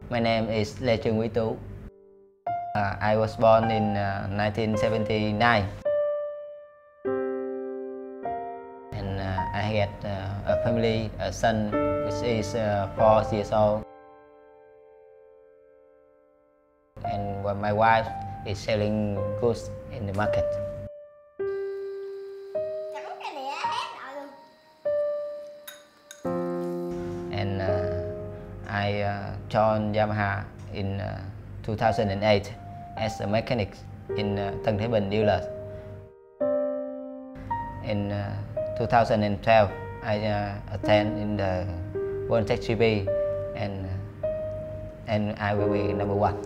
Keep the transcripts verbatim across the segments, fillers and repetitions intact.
My name is Lê Trương Quý Tú. Uh, I was born in uh, nineteen seventy-nine, and uh, I had uh, a family, a son which is uh, four years old, and when my wife is selling goods in the market. And uh, I uh, joined Yamaha in uh, two thousand eight as a mechanic in uh, Tân Thế Bình dealer. In uh, two thousand twelve, I uh, attend in the World Tech G P, and uh, and I will be number one.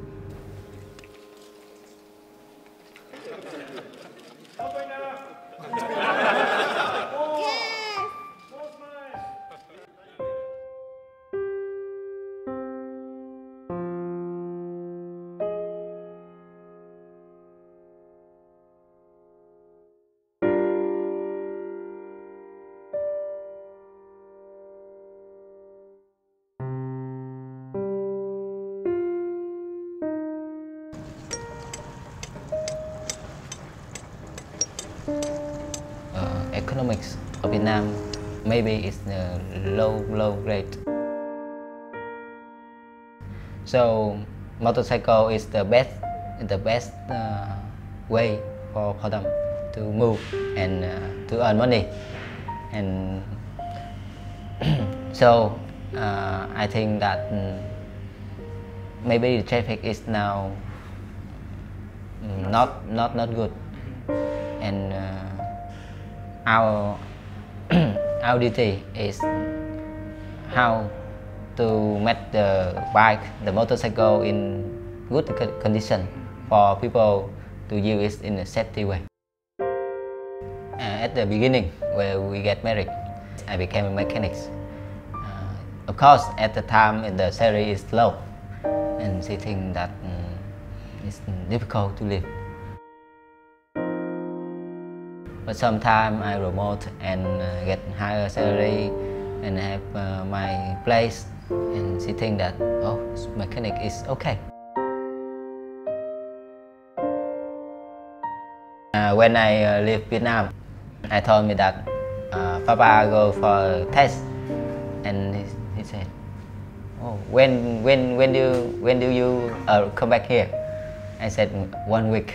Uh, economics of Vietnam maybe it's uh, low low grade. So motorcycle is the best the best uh, way for, for them to move and uh, to earn money. And so uh, I think that um, maybe the traffic is now um, not not not good. And uh, our our duty is how to make the bike, the motorcycle in good condition for people to use it in a safety way. Uh, at the beginning, where we get married, I became a mechanic. Uh, of course, at the time the salary is low, and she thinks that um, it's difficult to live. But sometimes I promote and uh, get higher salary and have uh, my place, and she think that oh, mechanic is okay. Uh, when I uh, leave Vietnam, I told me that uh, Papa go for a test, and he, he said, oh, when when when do when do you uh, come back here? I said one week.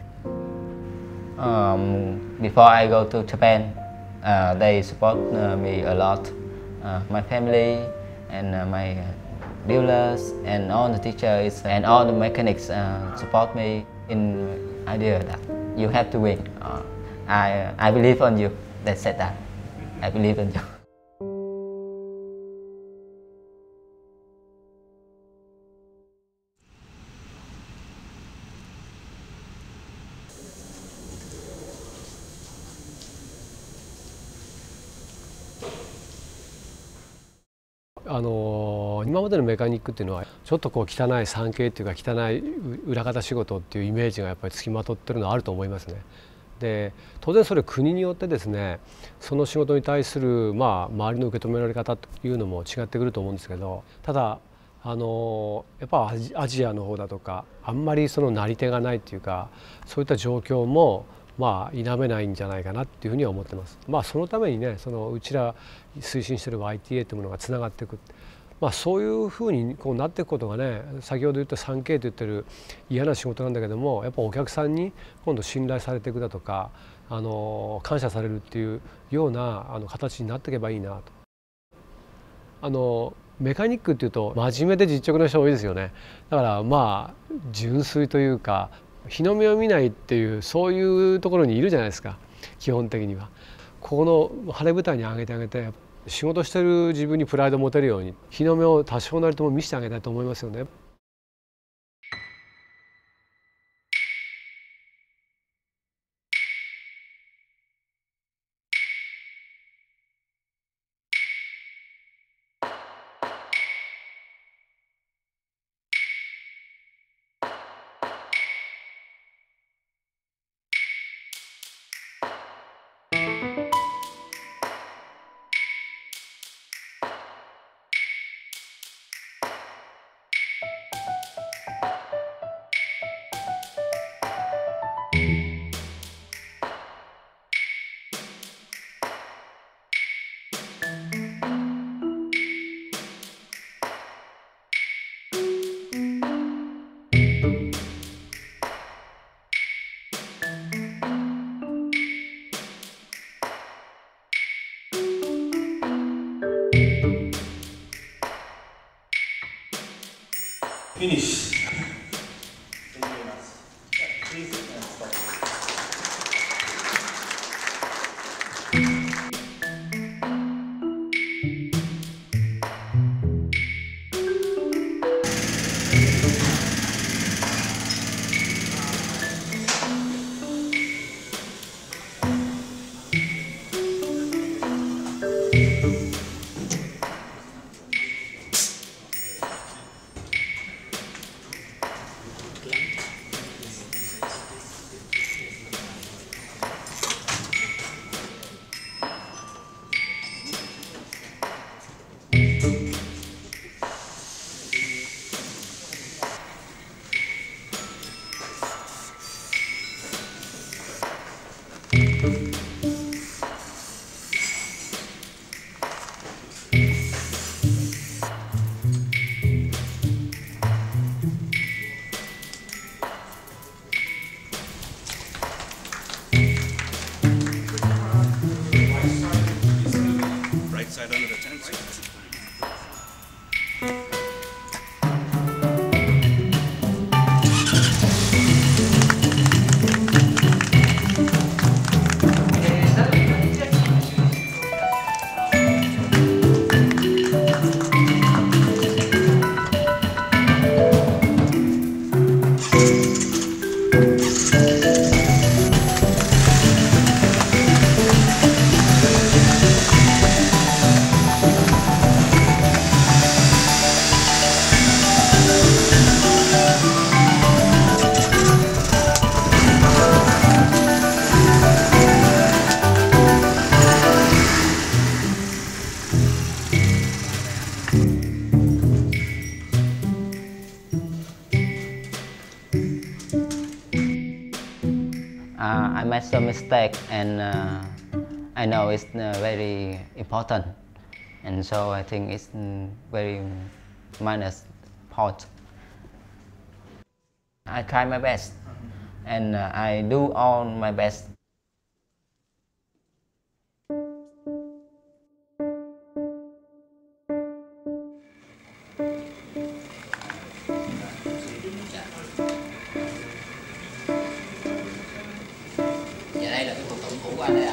Um, before I go to Japan, uh, they support uh, me a lot. Uh, my family and uh, my dealers and all the teachers and all the mechanics uh, support me in idea that you have to win. Uh, I I believe on you. They said that. I believe in you. あの今までのメカニックっていうのはちょっとこう汚い産経っていうか汚い裏方仕事っていうイメージがやっぱりつきまとってるのはあると思いますね。で当然それ国によってですねその仕事に対するまあ周りの受け止められ方というのも違ってくると思うんですけど、ただあのやっぱアジアの方だとかあんまりそのなり手がないっていうかそういった状況もまあ否めないんじゃないかなっていうふうには思ってます。まあそのためにねそのうちら推進している ワイティーエー というものがつながっていく、まあ、そういうふうにこうなっていくことがね先ほど言った スリーケー と言ってる嫌な仕事なんだけどもやっぱお客さんに今度信頼されていくだとかあの感謝されるっていうようなあの形になっていけばいいなと。あのメカニックっていうと真面目で実直な人多いですよね。だからまあ純粋というか日の目を見ないっていうそういうところにいるじゃないですか基本的には。ここの晴れ舞台に上げてあげて仕事してる自分にプライドを持てるように日の目を多少なりとも見せてあげたいと思いますよね。 Finish. Thank you very much. Yeah, please uh, stop. Right side under the tent. Uh, I made some mistake, and uh, I know it's uh, very important, and so I think it's mm, very minus point. I try my best, and uh, I do all my best. Dạ đây là cái cuộc tổng thủ của anh đây ạ.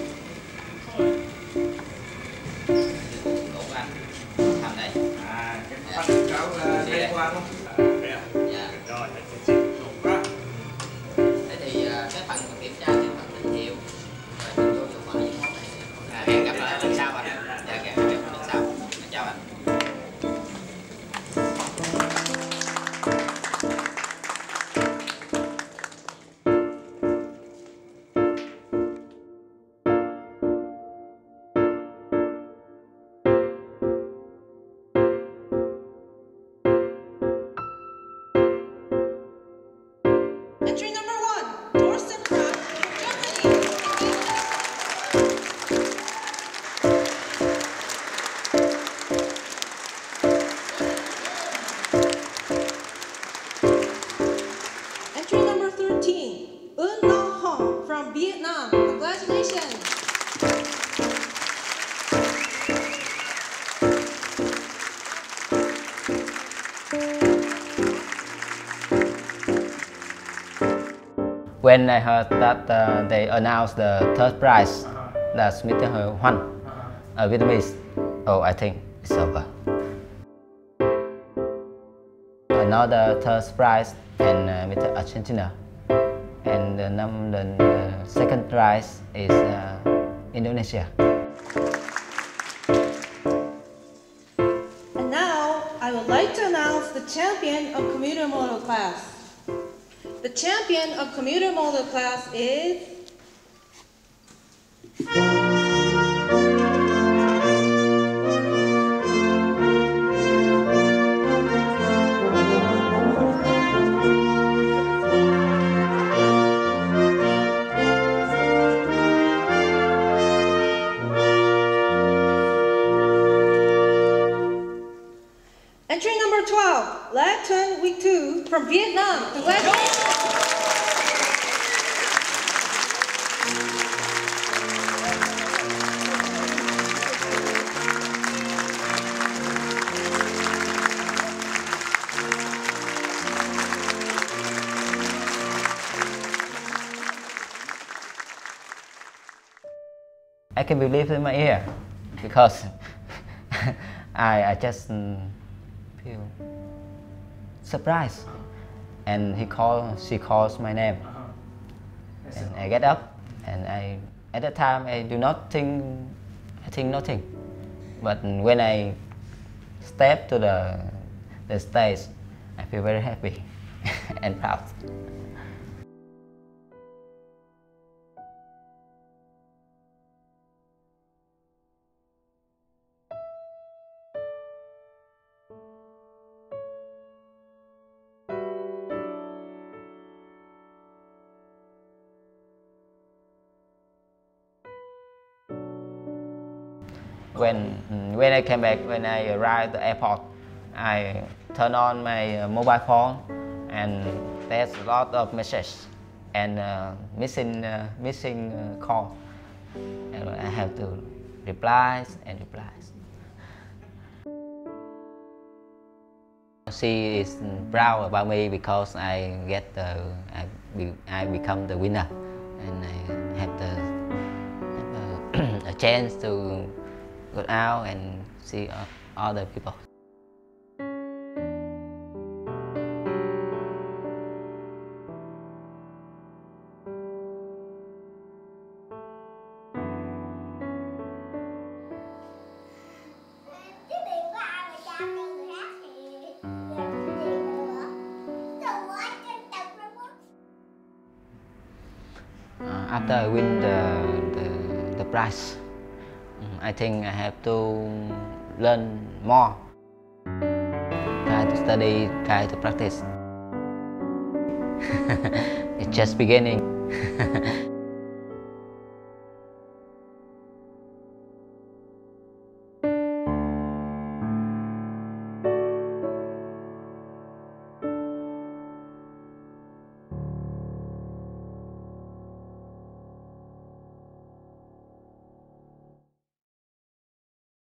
Thủ của anh thăm đây. À, cái Dạ. bánh cháo đây qua không? Đây à? Dạ. Rồi, xin lỗi quá. Thế thì à, cái phần kiểm tra cái phần tín hiệu rồi mình vô hiệu quả những món này. À, hẹn gặp lại lần sau anh. Dạ, hẹn gặp lại lần sau. Chào anh. Entry number one, Thorsten Kraft from Germany. Entry number thirteen, Un Ngo Hong from Vietnam. Congratulations. When I heard that uh, they announced the third prize, that's Mister Huan, a Vietnamese, oh, I think it's over. Another third prize, and uh, Mister Argentina, and the, num the, the second prize is uh, Indonesia. And now, I would like to announce the champion of commuter motor class. The champion of commuter motor class is entry number twelve, La Tuan Week two from Vietnam. Congratulations. can believe in my ear because I I just um, feel surprised, and he call she calls my name, and I get up, and I at that time I do not think I think nothing, but when I step to the the stage, I feel very happy and proud. When when I came back, when I arrived at the airport, I turn on my uh, mobile phone, and there's a lot of messages and uh, missing uh, missing uh, call, and I have to reply and reply. She is proud about me because I get the I, be, I become the winner, and I have the, have a, a chance to go out and see uh, other people. Uh, after I win the, the, the prize, I think I have to learn more, try to study, try to practice. It's just beginning.